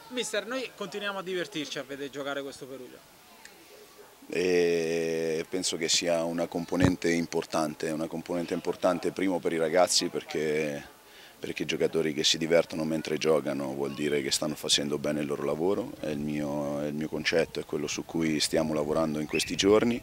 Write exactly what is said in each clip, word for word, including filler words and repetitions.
Mister, noi continuiamo a divertirci a vedere giocare questo Perugia. E penso che sia una componente importante, una componente importante primo per i ragazzi perché, perché i giocatori che si divertono mentre giocano vuol dire che stanno facendo bene il loro lavoro, è il mio, è il mio concetto, è quello su cui stiamo lavorando in questi giorni.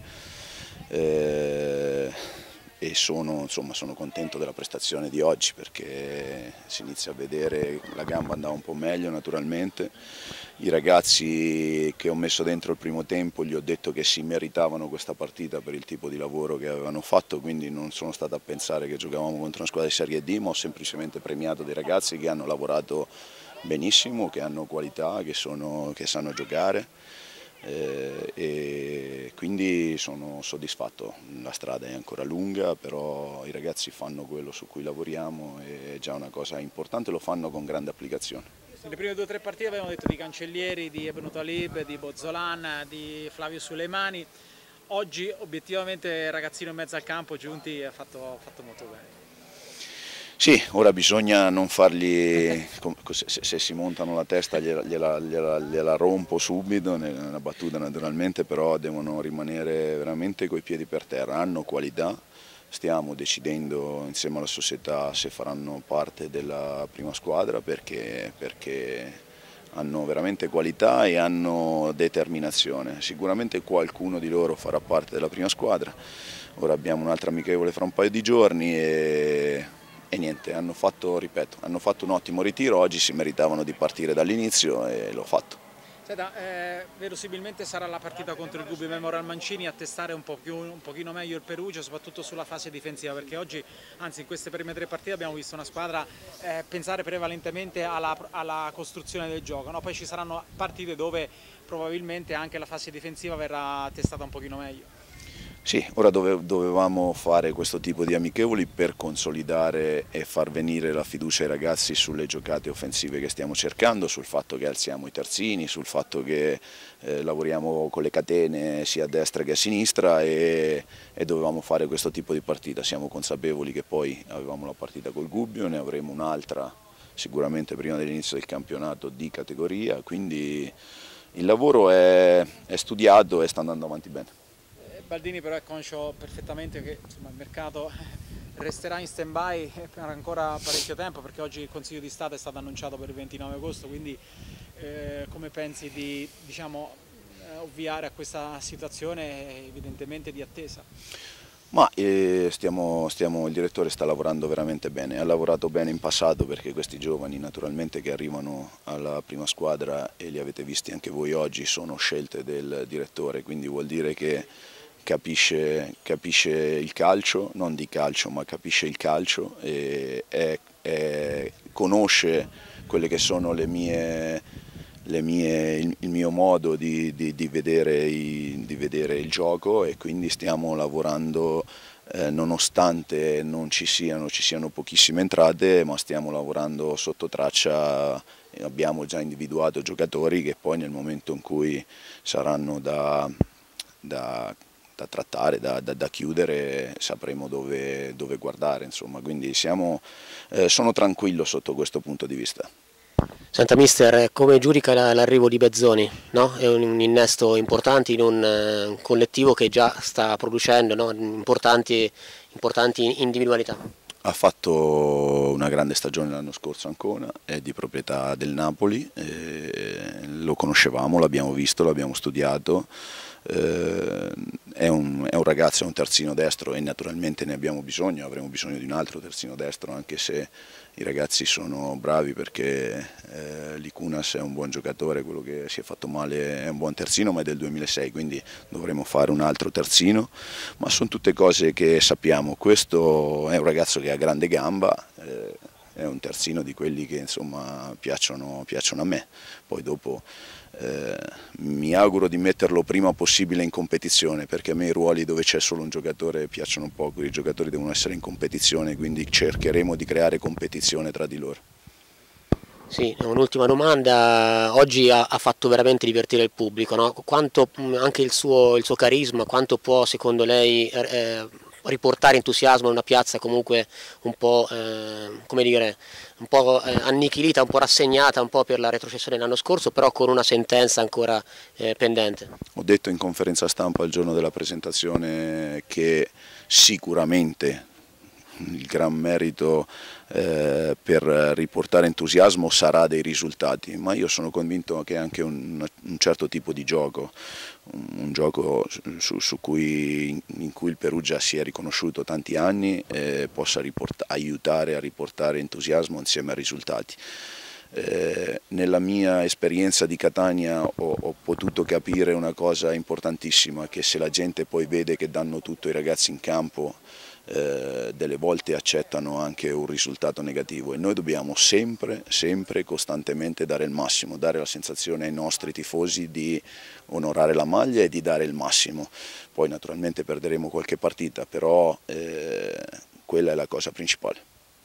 Eh, e sono, insomma, sono contento della prestazione di oggi perché si inizia a vedere la gamba andava un po' meglio naturalmente. I ragazzi che ho messo dentro il primo tempo gli ho detto che si meritavano questa partita per il tipo di lavoro che avevano fatto, quindi non sono stato a pensare che giocavamo contro una squadra di Serie D, ma ho semplicemente premiato dei ragazzi che hanno lavorato benissimo, che hanno qualità, che, sono, che sanno giocare. Eh, e quindi sono soddisfatto, la strada è ancora lunga, però i ragazzi fanno quello su cui lavoriamo e è già una cosa importante, lo fanno con grande applicazione. Nelle prime due o tre partite abbiamo detto di Cancellieri, di Ebnu Talib, di Bozzolan, di Flavio Suleimani. Oggi obiettivamente il ragazzino in mezzo al campo Giunti ha fatto, fatto molto bene. Sì, ora bisogna non fargli, se, se si montano la testa gliela, gliela, gliela, gliela rompo subito, nella battuta naturalmente, però devono rimanere veramente coi piedi per terra, hanno qualità, stiamo decidendo insieme alla società se faranno parte della prima squadra perché, perché hanno veramente qualità e hanno determinazione, sicuramente qualcuno di loro farà parte della prima squadra, ora abbiamo un'altra amichevole fra un paio di giorni e... E niente, hanno fatto, ripeto, hanno fatto un ottimo ritiro, oggi si meritavano di partire dall'inizio e l'ho fatto. Senta, eh, verosimilmente sarà la partita contro il Gubbio Memorial Mancini a testare un, po più, un pochino meglio il Perugia, soprattutto sulla fase difensiva, perché oggi, anzi in queste prime tre partite abbiamo visto una squadra eh, pensare prevalentemente alla, alla costruzione del gioco, no? Poi ci saranno partite dove probabilmente anche la fase difensiva verrà testata un pochino meglio. Sì, ora dove, dovevamo fare questo tipo di amichevoli per consolidare e far venire la fiducia ai ragazzi sulle giocate offensive che stiamo cercando, sul fatto che alziamo i terzini, sul fatto che eh, lavoriamo con le catene sia a destra che a sinistra e, e dovevamo fare questo tipo di partita. Siamo consapevoli che poi avevamo la partita col Gubbio, ne avremo un'altra sicuramente prima dell'inizio del campionato di categoria, quindi il lavoro è, è studiato e sta andando avanti bene. Baldini però è conscio perfettamente che insomma, il mercato resterà in stand by per ancora parecchio tempo perché oggi il Consiglio di Stato è stato annunciato per il ventinove agosto, quindi eh, come pensi di diciamo, ovviare a questa situazione evidentemente di attesa? Ma eh, stiamo, stiamo, il direttore sta lavorando veramente bene, ha lavorato bene in passato perché questi giovani naturalmente che arrivano alla prima squadra e li avete visti anche voi oggi sono scelte del direttore, quindi vuol dire che Capisce, capisce il calcio, non di calcio ma capisce il calcio e è, è, conosce quelle che sono le mie, le mie, il, il mio modo di, di, di, vedere i, di vedere il gioco e quindi stiamo lavorando eh, nonostante non ci siano, ci siano pochissime entrate, ma stiamo lavorando sotto traccia, abbiamo già individuato giocatori che poi nel momento in cui saranno da, da da trattare, da, da, da chiudere, sapremo dove, dove guardare, insomma, quindi siamo, eh, sono tranquillo sotto questo punto di vista. Senta mister, come giudica l'arrivo di Bezzoni? No? È un innesto importante in un collettivo che già sta producendo, no? importanti, importanti individualità. Ha fatto una grande stagione l'anno scorso Ancona, è di proprietà del Napoli, eh, lo conoscevamo, l'abbiamo visto, l'abbiamo studiato, eh, è, un, è un ragazzo, è un terzino destro e naturalmente ne abbiamo bisogno, avremo bisogno di un altro terzino destro anche se i ragazzi sono bravi perché eh, Licunas è un buon giocatore, quello che si è fatto male è un buon terzino ma è del duemilasei, quindi dovremo fare un altro terzino, ma sono tutte cose che sappiamo. Questo è un ragazzo che ha grande gamba, eh, è un terzino di quelli che insomma piacciono, piacciono a me, poi dopo eh, mi auguro di metterlo prima possibile in competizione perché a me i ruoli dove c'è solo un giocatore piacciono poco, i giocatori devono essere in competizione, quindi cercheremo di creare competizione tra di loro. Sì, un'ultima domanda, oggi ha, ha fatto veramente divertire il pubblico, no? Quanto anche il suo, il suo carisma, quanto può secondo lei eh, riportare entusiasmo in una piazza comunque un po', eh, come dire, un po' eh, annichilita, un po' rassegnata un po' per la retrocessione dell'anno scorso, però con una sentenza ancora eh, pendente. Ho detto in conferenza stampa il giorno della presentazione che sicuramente il gran merito eh, per riportare entusiasmo sarà dei risultati, ma io sono convinto che anche un, un certo tipo di gioco, un, un gioco su, su cui, in cui il Perugia si è riconosciuto tanti anni, eh, possa aiutare a riportare entusiasmo insieme ai risultati. Eh, nella mia esperienza di Catania ho, ho potuto capire una cosa importantissima, che se la gente poi vede che danno tutto i ragazzi in campo, eh, delle volte accettano anche un risultato negativo, e noi dobbiamo sempre, sempre, costantemente dare il massimo, dare la sensazione ai nostri tifosi di onorare la maglia e di dare il massimo. Poi naturalmente perderemo qualche partita, però eh, quella è la cosa principale.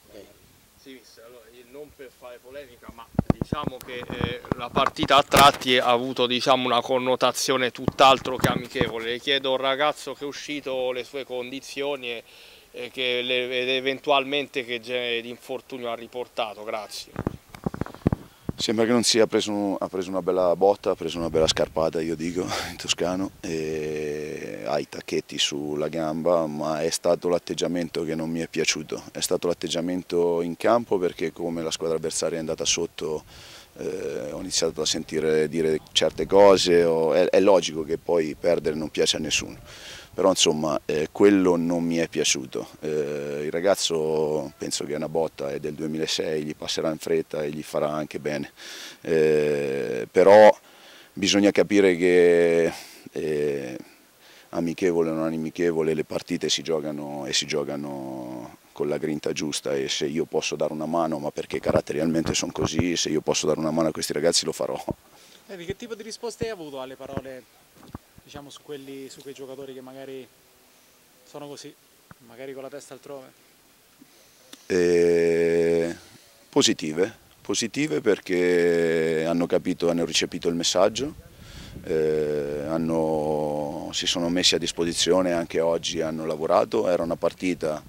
Non per fare polemica, ma diciamo che eh, la partita a tratti ha avuto, diciamo, una connotazione tutt'altro che amichevole. Le chiedo a un ragazzo che è uscito le sue condizioni e, e che le, ed eventualmente che genere di infortunio ha riportato. Grazie. Sembra che non sia preso, ha preso una bella botta, ha preso una bella scarpata, io dico, in toscano, e ha i tacchetti sulla gamba, ma è stato l'atteggiamento che non mi è piaciuto. È stato l'atteggiamento in campo, perché come la squadra avversaria è andata sotto, eh, ho iniziato a sentire dire certe cose, o, è, è logico che poi perdere non piace a nessuno. Però insomma eh, quello non mi è piaciuto. Eh, il ragazzo penso che è una botta, è del duemilasei, gli passerà in fretta e gli farà anche bene. Eh, però bisogna capire che eh, amichevole o non amichevole le partite si giocano e si giocano con la grinta giusta, e se io posso dare una mano, ma perché caratterialmente sono così, se io posso dare una mano a questi ragazzi lo farò. Eddie, che tipo di risposte hai avuto alle parole, diciamo, su, quelli, su quei giocatori che magari sono così, magari con la testa altrove? Eh, positive, positive perché hanno capito, hanno recepito il messaggio, eh, hanno, si sono messi a disposizione, anche oggi hanno lavorato. Era una partita,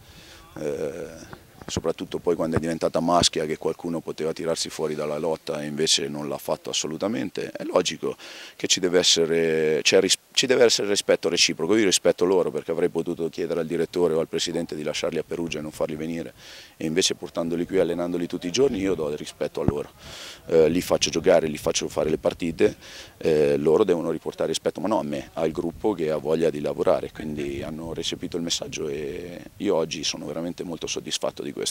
eh, soprattutto poi quando è diventata maschia, che qualcuno poteva tirarsi fuori dalla lotta e invece non l'ha fatto assolutamente. È logico che ci deve essere, cioè, ci deve essere rispetto reciproco. Io rispetto loro, perché avrei potuto chiedere al direttore o al presidente di lasciarli a Perugia e non farli venire, e invece portandoli qui, allenandoli tutti i giorni, io do rispetto a loro. Eh, li faccio giocare, li faccio fare le partite, eh, loro devono riportare rispetto, ma no a me, al gruppo che ha voglia di lavorare, quindi hanno recepito il messaggio e io oggi sono veramente molto soddisfatto di questo.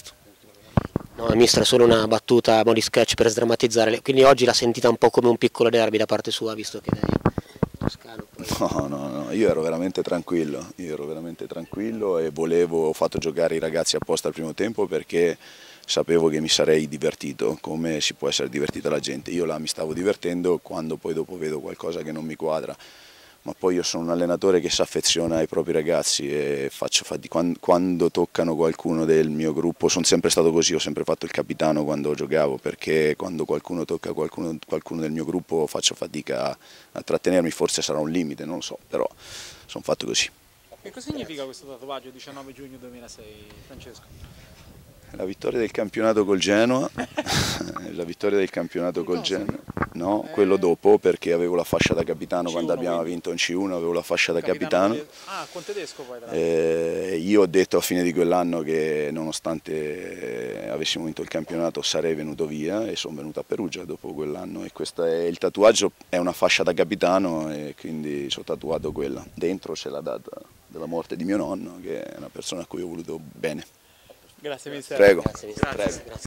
No, mister, solo una battuta a mo' di sketch per sdrammatizzare, quindi oggi l'ha sentita un po' come un piccolo derby da parte sua, visto che lei è toscano. Poi... No, no, no, io ero veramente tranquillo, io ero veramente tranquillo e volevo, ho fatto giocare i ragazzi apposta al primo tempo perché sapevo che mi sarei divertito, come si può essere divertita la gente. Io là mi stavo divertendo, quando poi dopo vedo qualcosa che non mi quadra, ma poi io sono un allenatore che si affeziona ai propri ragazzi e faccio fatica quando, quando toccano qualcuno del mio gruppo. Sono sempre stato così, ho sempre fatto il capitano quando giocavo, perché quando qualcuno tocca qualcuno, qualcuno del mio gruppo faccio fatica a, a trattenermi. Forse sarà un limite, non lo so, però sono fatto così. Che cosa significa questo tatuaggio diciannove giugno duemilasei, Francesco? La vittoria del campionato col Genoa, la vittoria del campionato col Genoa, no, eh... quello dopo, perché avevo la fascia da capitano. C uno, quando abbiamo quindi vinto in C uno avevo la fascia da capitano. capitano. Ah, con tedesco poi. Eh, io ho detto a fine di quell'anno che nonostante avessimo vinto il campionato sarei venuto via, e sono venuto a Perugia dopo quell'anno, e questo è il tatuaggio, è una fascia da capitano e quindi ci ho tatuato quella. Dentro c'è la data della morte di mio nonno, che è una persona a cui ho voluto bene. Grazie mister. Prego. Grazie, mister. Prego. Grazie.